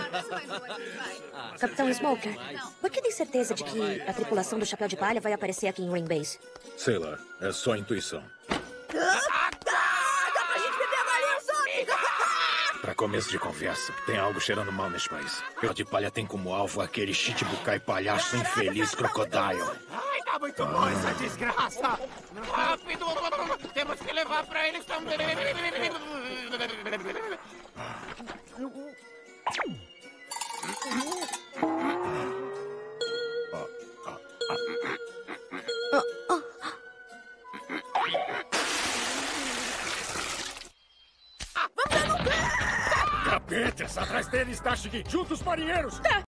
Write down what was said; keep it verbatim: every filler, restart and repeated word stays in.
Capitão Smoker, por que tem certeza de que a tripulação do Chapéu de Palha vai aparecer aqui em Rain Base? Sei lá, é só intuição. Ah, dá pra gente beber a galinha, Sonic! Pra começo de conversa, tem algo cheirando mal nesse país. Chapéu de Palha tem como alvo aquele Chichibukai palhaço infeliz Crocodile. Ai, tá muito bom essa desgraça! Rápido! Temos que levar pra eles também! Capetas, atrás deles, Tashigi! Juntos, marinheiros!